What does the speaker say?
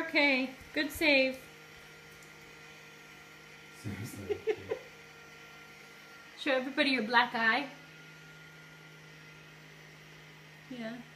okay. Good save. Seriously. Show everybody your black eye. Yeah.